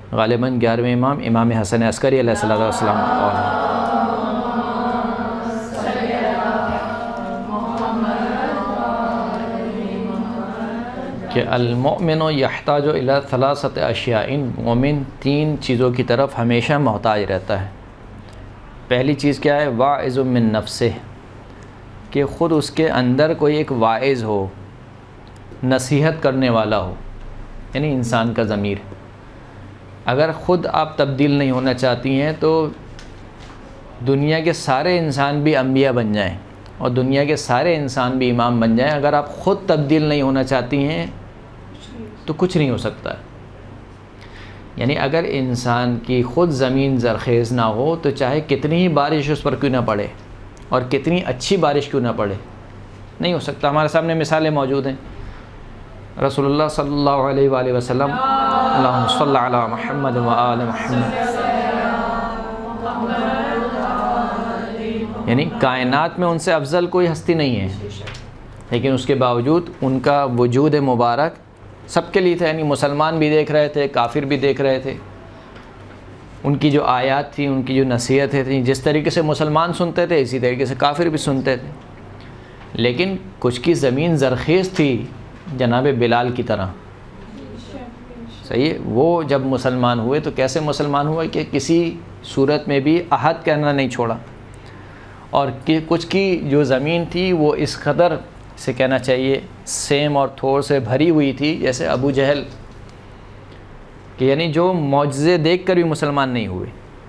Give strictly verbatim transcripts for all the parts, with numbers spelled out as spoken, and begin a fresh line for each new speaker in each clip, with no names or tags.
غالباً گیارہویں امام امام حسن عسکری علیہ الصلوۃ والسلام اور کہ المؤمن یحتاج الی ثلاثۃ اشیاء، مومن تین چیزوں کی طرف ہمیشہ محتاج رہتا ہے۔ پہلی چیز کیا ہے؟ واعظ من نفسہ، کہ خود اس کے اندر کوئی ایک واعظ ہو، نصیحت کرنے والا ہو، یعنی انسان کا ضمیر۔ اگر خود آپ تبدیل نہیں ہونا چاہتی ہیں تو دنیا کے سارے انسان بھی انبیاء بن جائیں اور دنیا کے سارے انسان بھی امام بن جائیں، اگر آپ خود تبدیل نہیں ہونا چاہتی ہیں تو کچھ نہیں ہو سکتا ہے۔ یعنی اگر انسان کی خود زمین زرخیز نہ ہو تو چاہے کتنی ہی بارش اس پر کیوں نہ پڑے اور کتنی اچھی بارش کیوں نہ پڑے، نہیں ہو سکتا۔ ہمارے سامنے مثالیں موجود ہیں۔ رسول اللہ صلی اللہ علیہ وآلہ وسلم، اللہم صلی علی محمد و آل محمد، یعنی کائنات میں ان سے افضل کوئی ہستی نہیں ہے، لیکن اس کے باوجود ان کا وجود مبارک سب کے لیے تھا، یعنی مسلمان بھی دیکھ رہے تھے، کافر بھی دیکھ رہے تھے۔ ان کی جو آیات تھیں، ان کی جو نصیحتیں تھیں، جس طریقے سے مسلمان سنتے تھے اسی طریقے سے کافر بھی سنتے تھے۔ لیکن کچھ کی زمین زرخیز تھی جناب بلال کی طرح، صحیح ہے؟ وہ جب مسلمان ہوئے تو کیسے مسلمان ہوئے کہ کسی صورت میں بھی عہد کرنا نہیں چھوڑا، اور کہ کچھ کی جو زمین تھی وہ اس قدر سے کہنا چاہیے سیم اور تھور سے بھری ہوئی تھی جیسے ابو جہل، کہ یعنی جو معجزے دیکھ کر بھی مسلمان نہیں ہوئے۔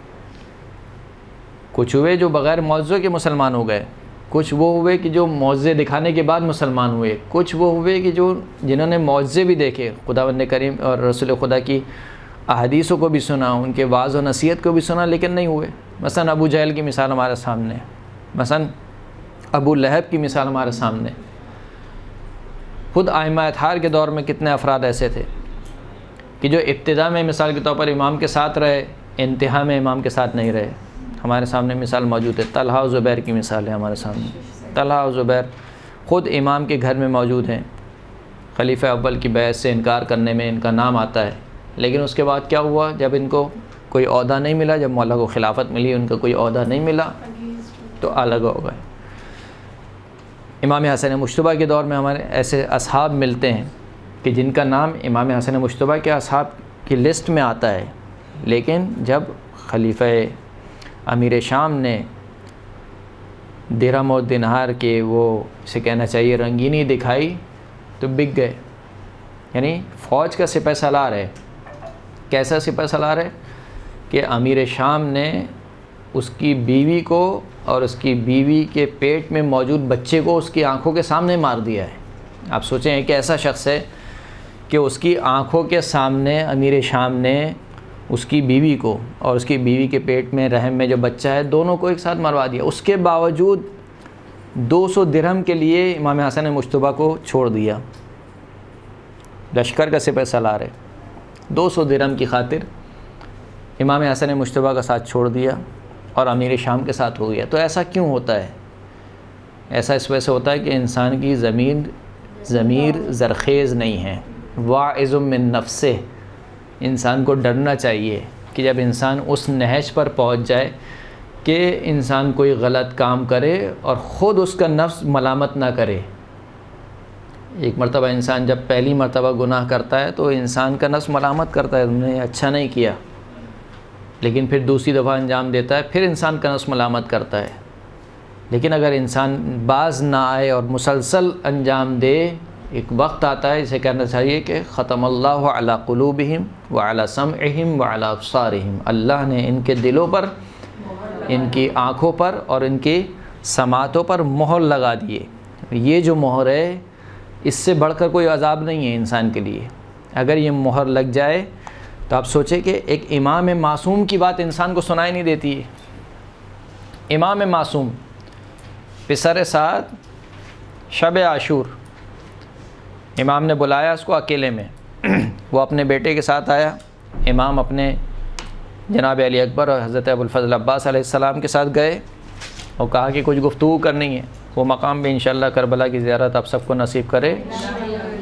کچھ ہوئے جو بغیر معجزوں کے مسلمان ہو گئے، کچھ وہ ہوئے کہ جو معجزے دکھانے کے بعد مسلمان ہوئے، کچھ وہ ہوئے کہ جو جنہوں نے معجزے بھی دیکھے، خداوند کریم اور رسول خدا کی احادیثوں کو بھی سنا، ان کے وعظ و نصیحت کو بھی سنا، لیکن نہیں ہوئے۔ مثلا ابو جہل کی مثال ہمارے سامنے، مثلا ابو لہب کی مثال ہمارے سامنے۔ خود ائمہ اطہار کے دور میں کتنے افراد ایسے تھے کہ جو ابتدا میں مثال کے طور پر امام کے ساتھ رہے، انتہا میں امام کے ساتھ نہیں رہے۔ ہمارے سامنے مثال موجود ہے، طلحہ و زبیر کی مثال ہے ہمارے سامنے۔ طلحہ و زبیر خود امام کے گھر میں موجود ہیں، خلیفہ اول کی بیعت سے انکار کرنے میں ان کا نام آتا ہے، لیکن اس کے بعد کیا ہوا؟ جب ان کو کوئی عہدہ نہیں ملا، جب مولا کو خلافت ملی، ان کا کوئی عہدہ نہیں ملا تو الگ ہو گئے۔ امام حسن مجتبیٰ کے دور میں ہمارے ایسے اصحاب ملتے ہیں کہ جن کا نام امام حسن مجتبیٰ کے اصحاب کی لسٹ میں آتا ہے، لیکن جب خلیفہ امیر شام نے درہم اور دینار کے وہ اسے کہنا چاہیے رنگینی دکھائی تو بک گئے۔ یعنی فوج کا سپہ سالار ہے، کیسا سپہ سالار ہے کہ امیر شام نے اس کی بیوی کو اور اس کی بیوی کے پیٹ میں موجود بچے کو اس کی آنکھوں کے سامنے مار دیا ہے۔ آپ سوچیں کہ ایسا شخص ہے کہ اس کی آنکھوں کے سامنے امیر شام نے اس کی بیوی کو اور اس کی بیوی کے پیٹ میں رحم میں جو بچہ ہے دونوں کو ایک ساتھ مروا دیا۔ اس کے باوجود دو سو درہم کے لیے امام حسن مجتبیٰ کو چھوڑ دیا۔ لشکر کا سپہ سالار ہے، دو سو درہم کی خاطر امام حسن مجتبیٰ کا ساتھ چھوڑ دیا اور امیر شام کے ساتھ ہو گیا۔ تو ایسا کیوں ہوتا ہے؟ ایسا اس وجہ سے ہوتا ہے کہ انسان کی ضمیر ضمیر زرخیز نہیں ہے، واعظ من نفسہ۔ انسان کو ڈرنا چاہیے کہ جب انسان اس نہج پر پہنچ جائے کہ انسان کوئی غلط کام کرے اور خود اس کا نفس ملامت نہ کرے۔ ایک مرتبہ انسان جب پہلی مرتبہ گناہ کرتا ہے تو انسان کا نفس ملامت کرتا ہے، تم نے اچھا نہیں کیا، لیکن پھر دوسری دفعہ انجام دیتا ہے، پھر انسان کا نفس ملامت کرتا ہے۔ لیکن اگر انسان باز نہ آئے اور مسلسل انجام دے، ایک وقت آتا ہے اسے کہنا چاہیے کہ ختم اللہ علی قلوبہم وعلی سمعہم وعلی ابصارہم، اللہ نے ان کے دلوں پر، ان کی آنکھوں پر اور ان کی سماعتوں پر مہر لگا دیے۔ یہ جو مہر ہے اس سے بڑھ کر کوئی عذاب نہیں ہے انسان کے لیے۔ اگر یہ مہر لگ جائے تو آپ سوچیں کہ ایک امام معصوم کی بات انسان کو سنائی نہیں دیتی ہے۔ امام معصوم پسر سعد شب عاشور، امام نے بلایا اس کو اکیلے میں، وہ اپنے بیٹے کے ساتھ آیا، امام اپنے جناب علی اکبر اور حضرت ابوالفضل عباس علیہ السلام کے ساتھ گئے اور کہا کہ کچھ گفتگو کرنی ہے۔ وہ مقام بھی انشاءاللہ کربلا کی زیارت آپ سب کو نصیب کرے۔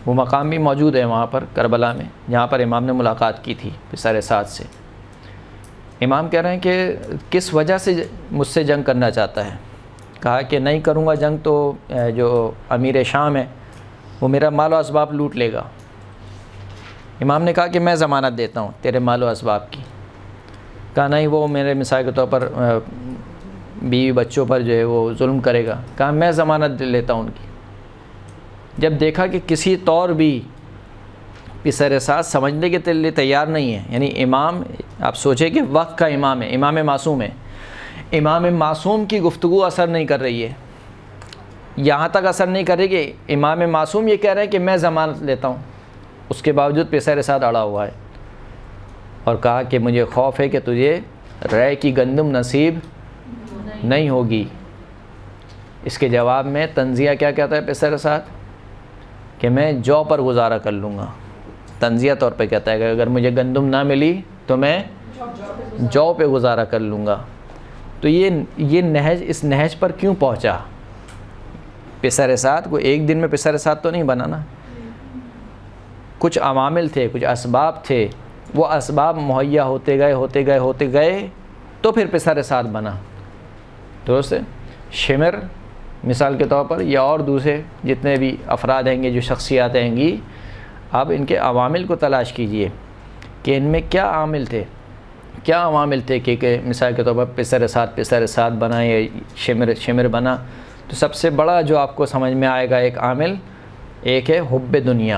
وہ مقام بھی موجود ہے وہاں پر کربلا میں جہاں پر امام نے ملاقات کی تھی پسر سعد سے۔ امام کہہ رہے ہیں کہ کس وجہ سے مجھ سے جنگ کرنا چاہتا ہے؟ کہا کہ نہیں کروں گا جنگ تو جو امیر شام ہے وہ میرا مال و اسباب لوٹ لے گا۔ امام نے کہا کہ میں ضمانت دیتا ہوں تیرے مال و اسباب کی۔ کہا نہیں، وہ میرے مثال کے طور پر بیوی بچوں پر جو ہے وہ ظلم کرے گا۔ کہا میں ضمانت دے لیتا ہوں ان کی۔ جب دیکھا کہ کسی طور بھی پسر سعد سمجھنے کے لیے تیار نہیں ہے، یعنی امام، آپ سوچیں کہ وقت کا امام ہے، امام معصوم ہے، امام معصوم کی گفتگو اثر نہیں کر رہی ہے، یہاں تک اثر نہیں کر رہی کہ امام معصوم یہ کہہ رہے ہیں کہ میں ضمانت لیتا ہوں، اس کے باوجود پسر سعد اڑا ہوا ہے اور کہا کہ مجھے خوف ہے کہ تجھے رے کی گندم نصیب نہیں ہوگی۔ اس کے جواب میں تنزیہ کیا کہتا ہے پسر سعد؟ کہ میں جو پر گزارا کر لوں گا۔ تنزیہ طور پہ کہتا ہے کہ اگر مجھے گندم نہ ملی تو میں جو پہ گزارا کر لوں گا۔ تو یہ یہ نہج اس نہج پر کیوں پہنچا پسر سعد کو؟ ایک دن میں پسر سعد تو نہیں بنا نا، کچھ عوامل تھے، کچھ اسباب تھے، وہ اسباب مہیا ہوتے گئے ہوتے گئے ہوتے گئے تو پھر پسر سعد بنا۔ درست ہے؟ شمر مثال کے طور پر یا اور دوسرے جتنے بھی افراد ہیں گے، جو شخصیات ہیں گی، آپ ان کے عوامل کو تلاش کیجئے کہ ان میں کیا عامل تھے، کیا عوامل تھے کہ کہ مثال کے طور پر پسر سعد پسر سعد بنا یا شمر شمر بنا۔ تو سب سے بڑا جو آپ کو سمجھ میں آئے گا ایک عامل، ایک ہے حب دنیا،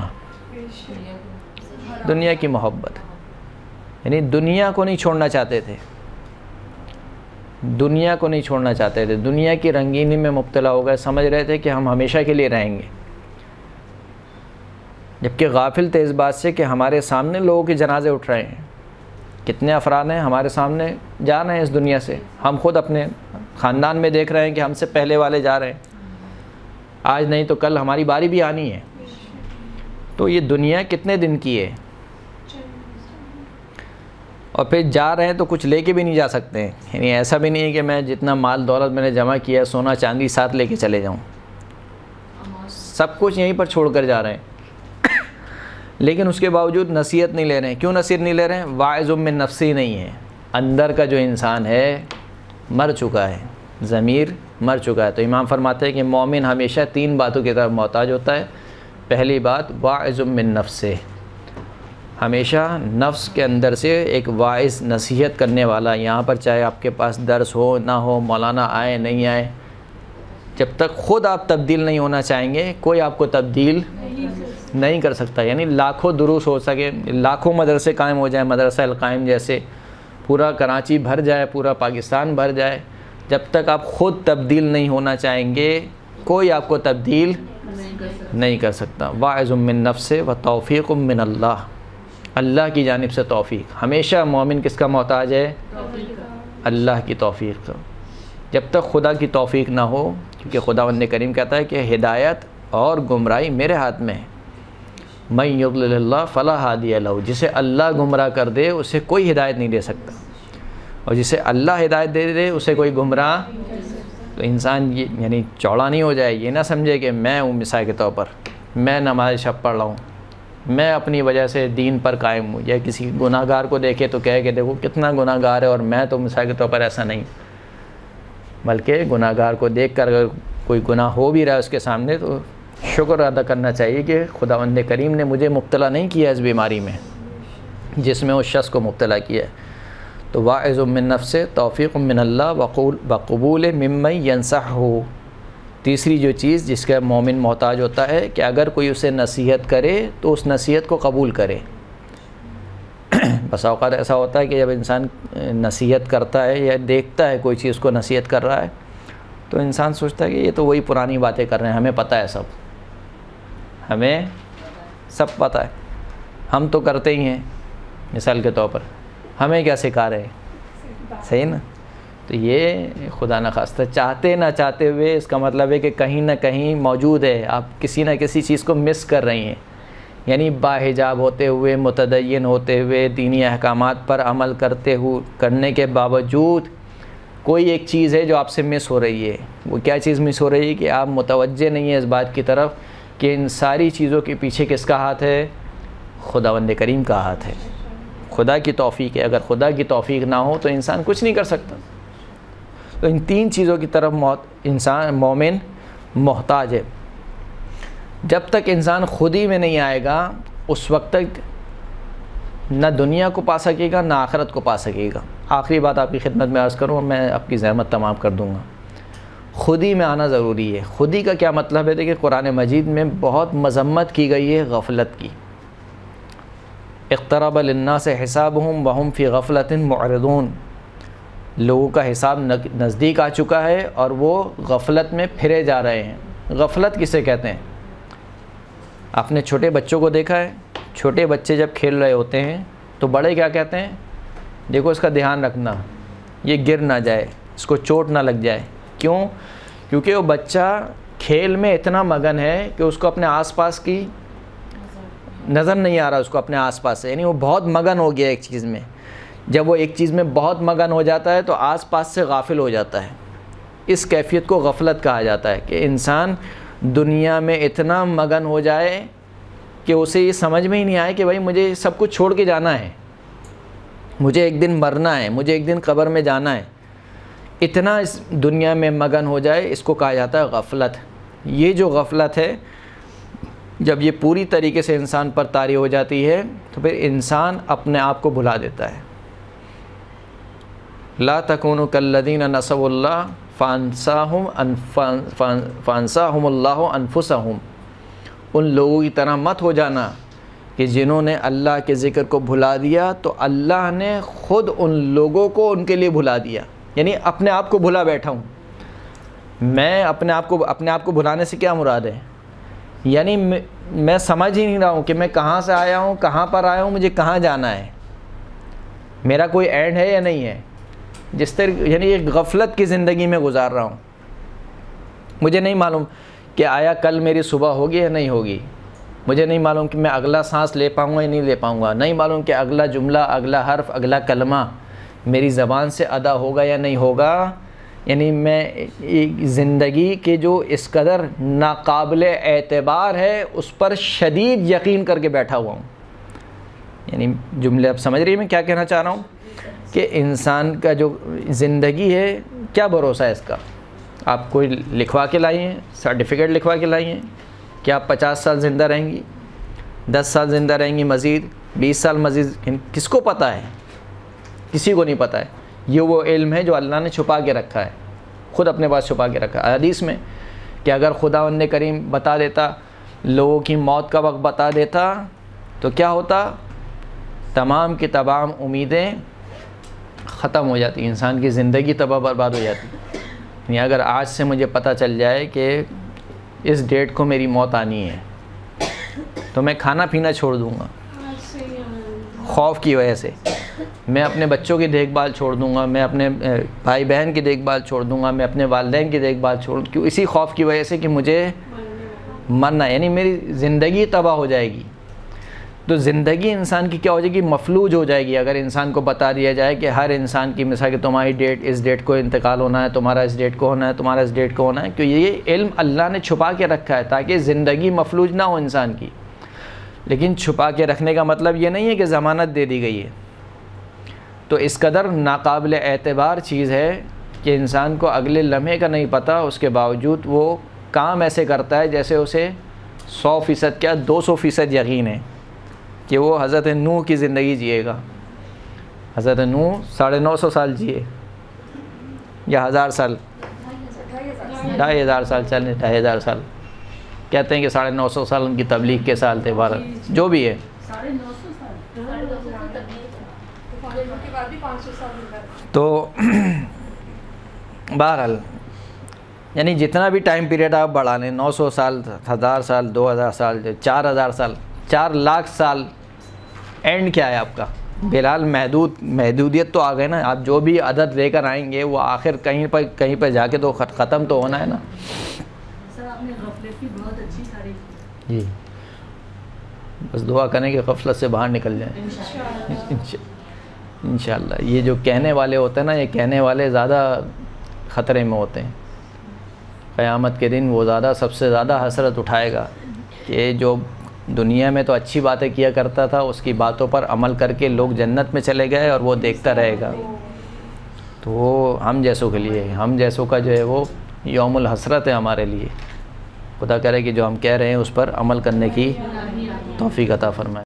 دنیا کی محبت، یعنی دنیا کو نہیں چھوڑنا چاہتے تھے، دنیا کو نہیں چھوڑنا چاہتے تھے، دنیا کی رنگینی میں مبتلا ہو گئے، سمجھ رہے تھے کہ ہم ہمیشہ کے لیے رہیں گے، جبکہ غافل تھے اس بات سے کہ ہمارے سامنے لوگوں کے جنازے اٹھ رہے ہیں، کتنے افراد ہیں ہمارے سامنے جا رہے ہیں اس دنیا سے، ہم خود اپنے خاندان میں دیکھ رہے ہیں کہ ہم سے پہلے والے جا رہے ہیں، آج نہیں تو کل ہماری باری بھی آنی ہے۔ تو یہ دنیا کتنے دن کی ہے، اور پھر جا رہے ہیں تو کچھ لے کے بھی نہیں جا سکتے ہیں، یعنی ایسا بھی نہیں ہے کہ میں جتنا مال دولت میں نے جمع کیا ہے سونا چاندی ساتھ لے کے چلے جاؤں، سب کچھ یہیں پر چھوڑ کر جا رہے ہیں، لیکن اس کے باوجود نصیحت نہیں لے رہے ہیں۔ کیوں نصیحت نہیں لے رہے ہیں؟ واعظ من نفسی نہیں ہے، اندر کا جو انسان ہے مر چکا ہے، ضمیر مر چکا ہے۔ تو امام فرماتے ہیں کہ مومن ہمیشہ تین باتوں کی طرف محتاج ہوتا ہے۔ پہلی بات واعظ من نفسہ، ہمیشہ نفس کے اندر سے ایک واعظ نصیحت کرنے والا، یہاں پر چاہے آپ کے پاس درس ہو نہ ہو، مولانا آئے نہیں آئے، جب تک خود آپ تبدیل نہیں ہونا چاہیں گے کوئی آپ کو تبدیل نہیں کر سکتا۔ یعنی لاکھوں دروس ہو سکے، لاکھوں مدرسے قائم ہو جائیں، مدرسہ القائم جیسے، پورا کراچی بھر جائے، پورا پاکستان بھر جائے، جب تک آپ خود تبدیل نہیں ہونا چاہیں گے کوئی آپ کو تبدیل نہیں کر سکتا۔ واعظ من نفس و توفیق من اللہ، اللہ کی جانب سے توفیق۔ ہمیشہ مومن کس کا محتاج ہے؟ اللہ کی توفیق کا۔ جب تک خدا کی توفیق نہ ہو، کیونکہ خداوند کریم کہتا ہے کہ ہدایت اور گمراہی میرے ہاتھ میں ہے، من یضلل اللہ فلا ہادی لہ، جسے اللہ گمراہ کر دے اسے کوئی ہدایت نہیں دے سکتا، اور جسے اللہ ہدایت دے دے اسے کوئی گمراہ۔ تو انسان یہ یعنی چوڑا نہیں ہو جائے، یہ نہ سمجھے کہ میں ہوں، مثال کے طور پر میں نماز شب پڑھ رہا ہوں، میں اپنی وجہ سے دین پر قائم ہوں، یا کسی گناہ گار کو دیکھے تو کہے کہ دیکھو کتنا گناہ گار ہے اور میں تو مثال کے طور پر ایسا نہیں، بلکہ گناہ گار کو دیکھ کر اگر کوئی گناہ ہو بھی رہا ہے اس کے سامنے تو شکر ادا کرنا چاہیے کہ خداوند کریم نے مجھے مبتلا نہیں کیا اس بیماری میں جس میں اس شخص کو مبتلا کیا ہے۔ تو واعظ من نفس توفیق من اللہ وقول وقبول ممن ینصحہ، تیسری جو چیز جس کا مومن محتاج ہوتا ہے کہ اگر کوئی اسے نصیحت کرے تو اس نصیحت کو قبول کرے۔ بس اوقات ایسا ہوتا ہے کہ جب انسان نصیحت کرتا ہے یا دیکھتا ہے کوئی چیز کو نصیحت کر رہا ہے تو انسان سوچتا ہے کہ یہ تو وہی پرانی باتیں کر رہے ہیں، ہمیں پتہ ہے، سب ہمیں سب پتہ ہے، ہم تو کرتے ہی ہیں، مثال کے طور پر ہمیں کیا سکھا رہے ہیں، صحیح نا؟ تو یہ خدا نخواستہ چاہتے نہ چاہتے ہوئے اس کا مطلب ہے کہ کہیں نہ کہیں موجود ہے، آپ کسی نہ کسی چیز کو مس کر رہی ہیں، یعنی باحجاب ہوتے ہوئے، متدین ہوتے ہوئے، دینی احکامات پر عمل کرتے ہوئے کرنے کے باوجود کوئی ایک چیز ہے جو آپ سے مس ہو رہی ہے۔ وہ کیا چیز مس ہو رہی ہے کہ آپ متوجہ نہیں ہیں اس بات کی طرف کہ ان ساری چیزوں کے پیچھے کس کا ہاتھ ہے؟ خداوند کریم کا ہاتھ ہے، خدا کی توفیق ہے۔ اگر خدا کی توفیق نہ ہو تو انسان کچھ نہیں کر سکتا۔ تو ان تین چیزوں کی طرف انسان مومن محتاج ہے۔ جب تک انسان خود ہی میں نہیں آئے گا اس وقت تک نہ دنیا کو پا سکے گا نہ آخرت کو پا سکے گا۔ آخری بات آپ کی خدمت میں عرض کروں اور میں آپ کی زحمت تمام کر دوں گا۔ خود ہی میں آنا ضروری ہے۔ خود ہی کا کیا مطلب ہے؟ دیکھیں قرآن مجید میں بہت مذمت کی گئی ہے غفلت کی۔ اقترب للناس حسابهم وهم فی غفلۃ معرضون، لوگوں کا حساب نزدیک آ چکا ہے اور وہ غفلت میں پھرے جا رہے ہیں۔ غفلت کسے کہتے ہیں؟ آپ نے چھوٹے بچوں کو دیکھا ہے، چھوٹے بچے جب کھیل رہے ہوتے ہیں تو بڑے کیا کہتے ہیں؟ دیکھو اس کا دھیان رکھنا، یہ گر نہ جائے، اس کو چوٹ نہ لگ جائے۔ کیوں؟ کیونکہ وہ بچہ کھیل میں اتنا مگن ہے کہ اس کو اپنے آس پاس کی نظر نہیں آ رہا، اس کو اپنے آس پاس سے، یعنی وہ بہت مگن ہو گیا ایک چیز میں۔ جب وہ ایک چیز میں بہت مگن ہو جاتا ہے تو آس پاس سے غافل ہو جاتا ہے۔ اس کیفیت کو غفلت کہا جاتا ہے کہ انسان دنیا میں اتنا مگن ہو جائے کہ اسے یہ سمجھ میں ہی نہیں آئے کہ بھائی مجھے سب کچھ چھوڑ کے جانا ہے، مجھے ایک دن مرنا ہے، مجھے ایک دن قبر میں جانا ہے۔ اتنا اس دنیا میں مگن ہو جائے، اس کو کہا جاتا ہے غفلت۔ یہ جو غفلت ہے جب یہ پوری طریقے سے انسان پر طاری ہو جاتی ہے تو پھر انسان اپنے آپ کو بھلا دیتا ہے۔ لا تکونوا کالذین نسوا اللہ فانساہم فانساہم اللہ انفسہم، ان لوگوں کی طرح مت ہو جانا کہ جنہوں نے اللہ کے ذکر کو بھلا دیا تو اللہ نے خود ان لوگوں کو ان کے لیے بھلا دیا۔ یعنی اپنے آپ کو بھلا بیٹھا ہوں میں، اپنے آپ کو اپنے آپ کو بھلانے سے کیا مراد ہے؟ یعنی میں سمجھ ہی نہیں رہا ہوں کہ میں کہاں سے آیا ہوں، کہاں پر آیا ہوں، مجھے کہاں جانا ہے، میرا کوئی اینڈ ہے یا نہیں ہے۔ جس طرح یعنی ایک غفلت کی زندگی میں گزار رہا ہوں، مجھے نہیں معلوم کہ آیا کل میری صبح ہوگی یا نہیں ہوگی، مجھے نہیں معلوم کہ میں اگلا سانس لے پاؤں گا یا نہیں لے پاؤں گا، نہیں معلوم کہ اگلا جملہ، اگلا حرف، اگلا کلمہ میری زبان سے ادا ہوگا یا نہیں ہوگا۔ یعنی میں زندگی کے جو اس قدر ناقابل اعتبار ہے اس پر شدید یقین کر کے بیٹھا ہوا ہوں۔ یعنی جملے اب سمجھ رہی ہیں میں کیا کہنا چاہ رہا ہوں؟ کہ انسان کا جو زندگی ہے کیا بھروسہ ہے اس کا؟ آپ کوئی لکھوا کے لائی ہیں، سرٹیفکیٹ لکھوا کے لائی ہیں کہ آپ پچاس سال زندہ رہیں گی، دس سال زندہ رہیں گی، مزید بیس سال مزید، کس کو پتہ ہے؟ کسی کو نہیں پتہ ہے۔ یہ وہ علم ہے جو اللہ نے چھپا کے رکھا ہے، خود اپنے پاس چھپا کے رکھا ہے۔ حدیث میں کہ اگر خداوند کریم بتا دیتا، لوگوں کی موت کا وقت بتا دیتا تو کیا ہوتا؟ تمام کی تمام امیدیں ختم ہو جاتی، انسان کی زندگی تباہ برباد ہو جاتی۔ یعنی اگر آج سے مجھے پتہ چل جائے کہ اس ڈیٹ کو میری موت آنی ہے تو میں کھانا پینا چھوڑ دوں گا خوف کی وجہ سے، میں اپنے بچوں کی دیکھ بھال چھوڑ دوں گا، میں اپنے بھائی بہن کی دیکھ بھال چھوڑ دوں گا، میں اپنے والدین کی دیکھ بھال چھوڑ دوں، کیوں؟ اسی خوف کی وجہ سے کہ مجھے مرنا، یعنی میری زندگی تباہ ہو جائے گی۔ تو زندگی انسان کی کیا ہو جائے گی؟ مفلوج ہو جائے گی۔ اگر انسان کو بتا دیا جائے کہ ہر انسان کی مثال کہ تمہاری ڈیٹ اس ڈیٹ کو انتقال ہونا ہے، تمہارا اس ڈیٹ کو ہونا ہے، تمہارا اس ڈیٹ کو ہونا ہے، کہ یہ علم اللہ نے چھپا کے رکھا ہے تاکہ زندگی مفلوج نہ ہو انسان کی۔ لیکن چھپا کے رکھنے کا مطلب یہ نہیں ہے کہ ضمانت دے دی گئی ہے۔ تو اس قدر ناقابل اعتبار چیز ہے کہ انسان کو اگلے لمحے کا نہیں پتہ، اس کے باوجود وہ کام ایسے کرتا ہے جیسے اسے سو فیصد کیا دو سو فیصد یقین ہے کہ وہ حضرت نوح کی زندگی جیے گا۔ حضرت نوح ساڑھے نو سو سال جیے یا ہزار سال، ڈھائی ہزار سال چلے، ڈھائی ہزار سال کہتے ہیں کہ ساڑھے نو سو سال ان کی تبلیغ کے سال تھے، بارہ جو بھی ہے۔ تو بہرحال یعنی جتنا بھی ٹائم پیریڈ آپ بڑھا لیں، نو سو سال، ہزار سال، دو ہزار سال، چار ہزار سال، چار لاکھ سال، اینڈ کیا ہے آپ کا؟ بہرحال محدود محدودیت تو آ گئے نا۔ آپ جو بھی عدد لے کر آئیں گے وہ آخر کہیں پر کہیں پہ جا کے تو ختم تو ہونا ہے نا۔
سر آپ نے غفلت کی بہت اچھی تعریف کی۔
جی بس دعا کریں کہ غفلت سے باہر نکل جائیں انشاءاللہ۔ یہ جو کہنے والے ہوتے ہیں نا، یہ کہنے والے زیادہ خطرے میں ہوتے ہیں۔ قیامت کے دن وہ زیادہ سب سے زیادہ حسرت اٹھائے گا کہ جو دنیا میں تو اچھی باتیں کیا کرتا تھا، اس کی باتوں پر عمل کر کے لوگ جنت میں چلے گئے اور وہ دیکھتا رہے گا. تو وہ ہم جیسوں کے لیے، ہم جیسوں کا جو ہے وہ یوم الحسرت ہے ہمارے لیے. خدا کرے کہ جو ہم کہہ رہے ہیں اس پر عمل کرنے کی توفیق عطا فرمائے.